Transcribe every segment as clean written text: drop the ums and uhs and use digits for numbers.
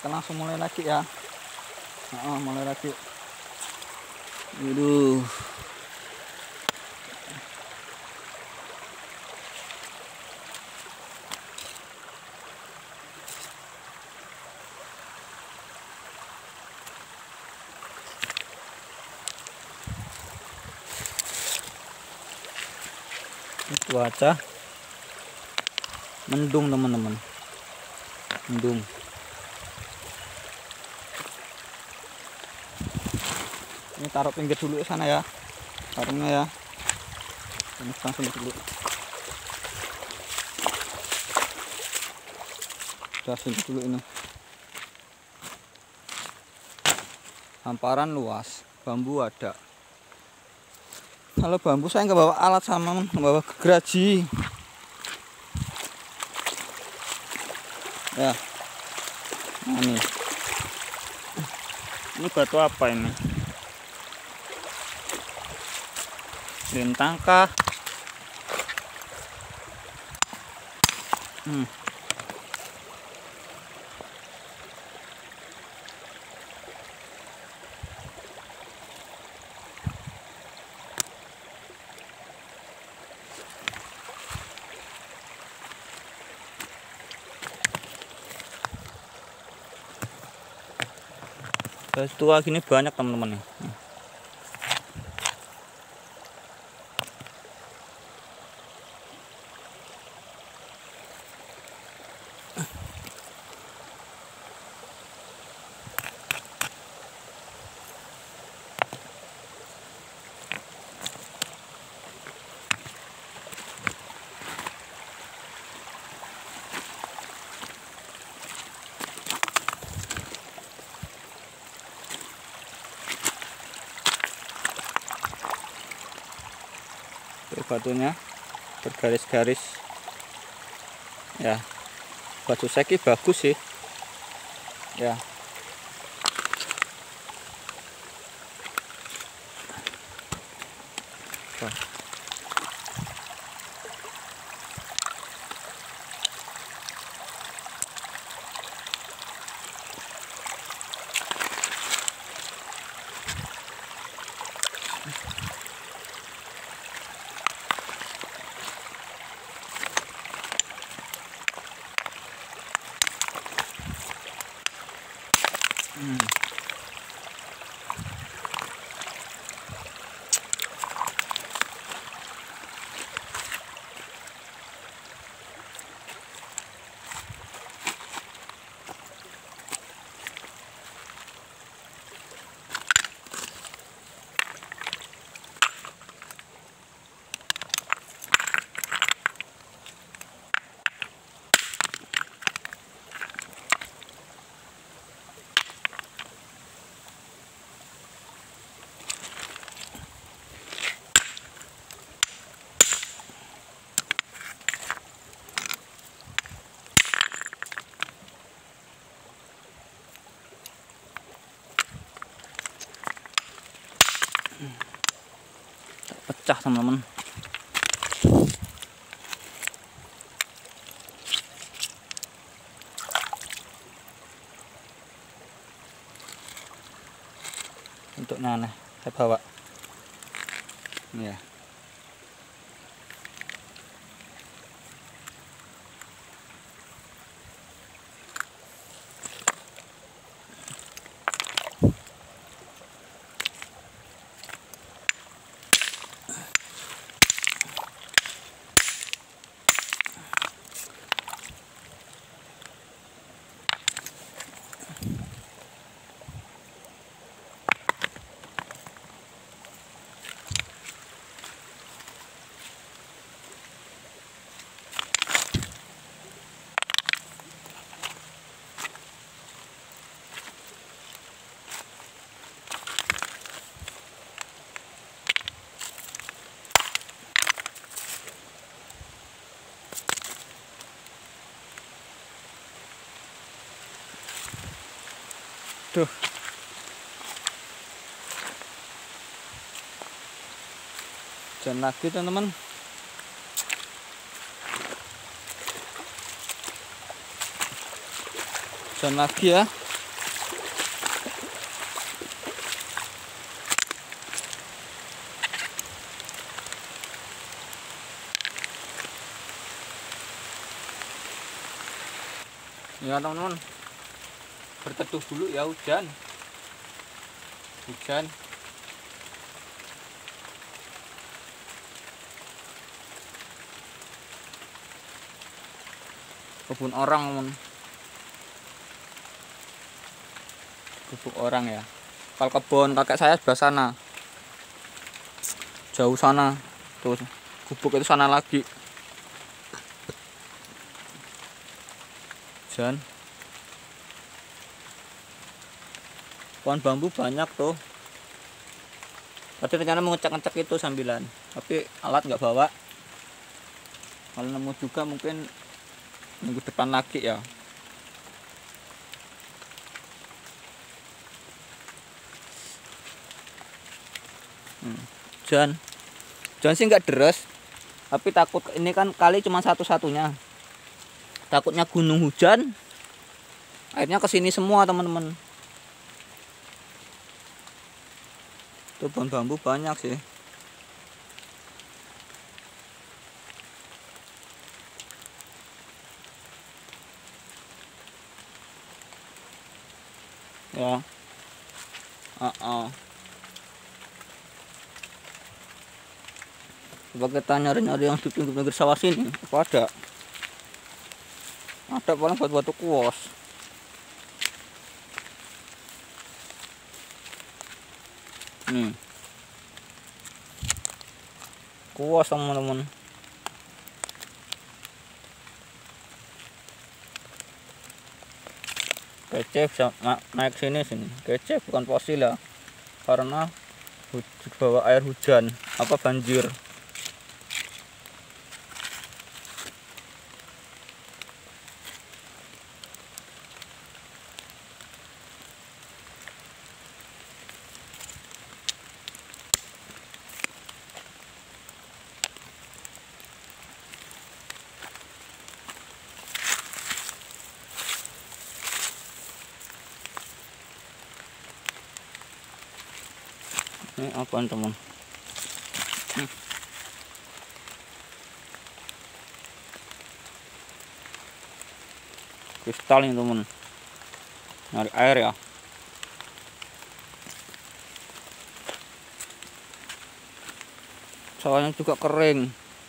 Kita langsung mulai lagi ya. Mulai lagi. Waduh. Cuaca mendung teman-teman, mendung. Ini taruh pinggir dulu ke sana ya, karungnya ya. Ini langsung dulu. Udah sini dulu ini. Hamparan luas, bambu ada. Kalau bambu saya nggak bawa alat sama, bawa geraji. Ya, nah, ini batu apa ini? Lintang kah? Tua gini banyak teman-teman nih. Batunya bergaris-garis ya. Batu seki bagus sih ya. Pecah teman-teman. Untuk nanah saya bawa ya. Tuh. Hujan lagi teman-teman. Hujan lagi ya. Ya teman-teman, berteduh dulu ya, hujan. Kebun orang, teman. Kebun orang ya. Kalau kebun kakek saya sebelah sana, jauh sana. Tuh, gubuk itu sana lagi. Hujan. Pohon bambu banyak tuh. Tadi rencana mau ngecek-ngecek itu sambilan, tapi alat nggak bawa. Kalau nemu juga mungkin minggu depan lagi ya. Hujan sih nggak deres, tapi takut ini kan kali cuma satu-satunya. Takutnya gunung hujan, akhirnya kesini semua teman-teman. Tuh pohon bambu banyak sih. Ya. Coba kita nyari-nyari yang di pinggir sawah sini. Apa ada? Ada paling buat batu kuos. Nih. Kuos teman-teman. Kece bisa naik sini. Kece bukan fosil ya. Karena bawa air hujan, apa banjir. Ini apaan teman? Kristal ini teman, nyari air ya. Sawahnya juga kering.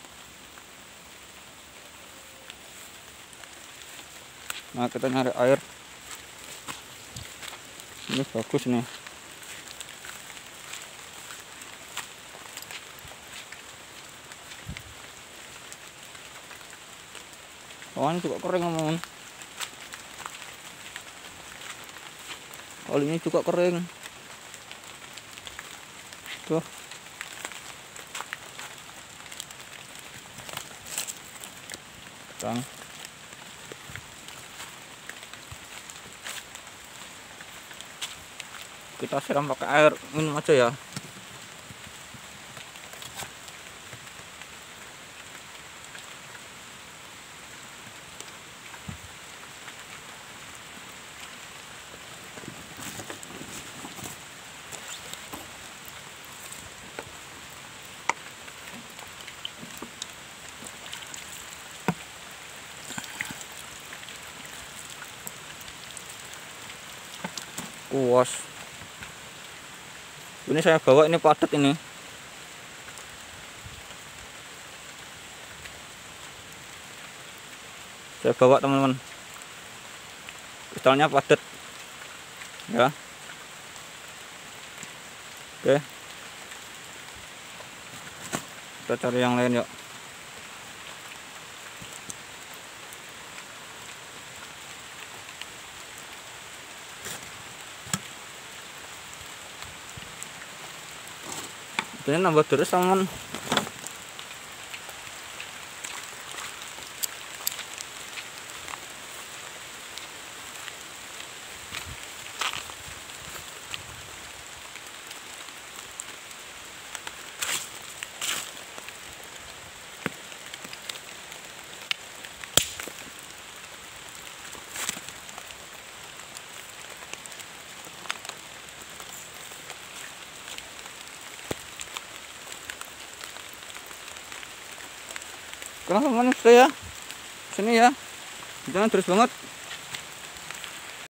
Nah kita nyari air. Ini bagus nih. Sawahnya juga kering teman. Kali ini juga kering. Tuh. Tang. Kita siram pakai air minum aja ya. Kuos. Ini saya bawa, ini padat ini. Saya bawa teman-teman. Kristalnya padat. Ya. Oke. Kita cari yang lain yuk. Ini nambah terus teman. Kenapa teman, saya sini ya, jangan terus banget.